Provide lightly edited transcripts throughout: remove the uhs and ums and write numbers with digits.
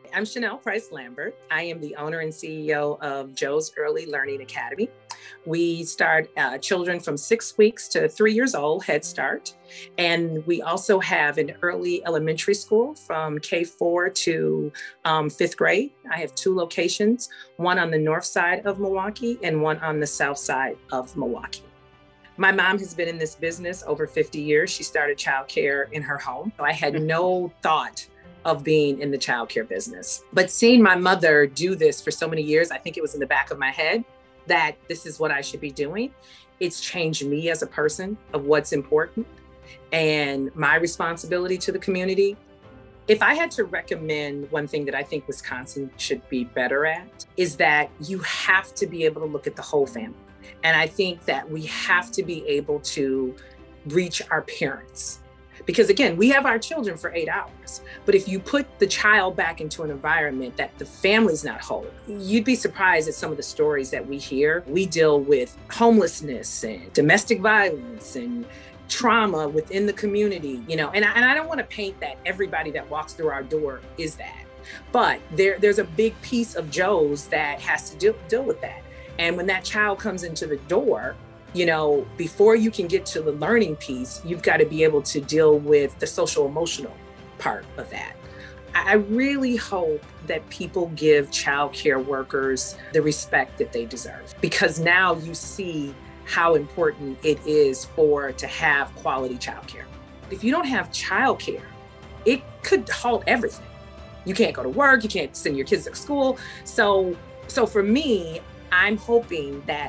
I'm Schnell Lambert. I am the owner and CEO of Joe's Early Learning Academy. We start children from 6 weeks to 3 years old, Head Start. And we also have an early elementary school from K-4 to 5th grade. I have 2 locations, one on the north side of Milwaukee and one on the south side of Milwaukee. My mom has been in this business over 50 years. She started childcare in her home. I had no thought of being in the childcare business. But seeing my mother do this for so many years, I think it was in the back of my head that this is what I should be doing. It's changed me as a person of what's important and my responsibility to the community. If I had to recommend one thing that I think Wisconsin should be better at, is that you have to be able to look at the whole family. And I think that we have to be able to reach our parents. Because again, we have our children for 8 hours, but if you put the child back into an environment that the family's not whole, you'd be surprised at some of the stories that we hear. We deal with homelessness and domestic violence and trauma within the community, and I don't want to paint that everybody that walks through our door is that, but there's a big piece of Joe's that has to deal with that. And when that child comes into the door, before you can get to the learning piece, you've got to be able to deal with the social emotional part of that. I really hope that people give childcare workers the respect that they deserve, because now you see how important it is to have quality childcare. If you don't have childcare, it could halt everything. You can't go to work, you can't send your kids to school. So for me, I'm hoping that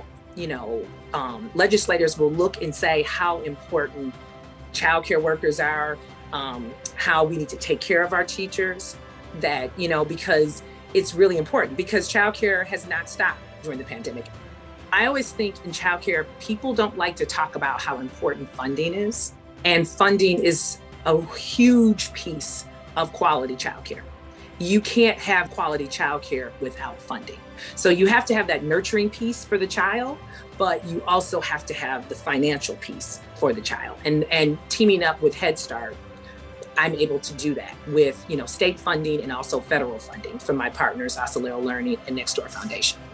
legislators will look and say how important childcare workers are, how we need to take care of our teachers, that, because it's really important, because childcare has not stopped during the pandemic. I always think in childcare, people don't like to talk about how important funding is, and funding is a huge piece of quality childcare. You can't have quality childcare without funding. So you have to have that nurturing piece for the child, but you also have to have the financial piece for the child. And teaming up with Head Start, I'm able to do that with, state funding and also federal funding from my partners, Oscillero Learning and Next Door Foundation.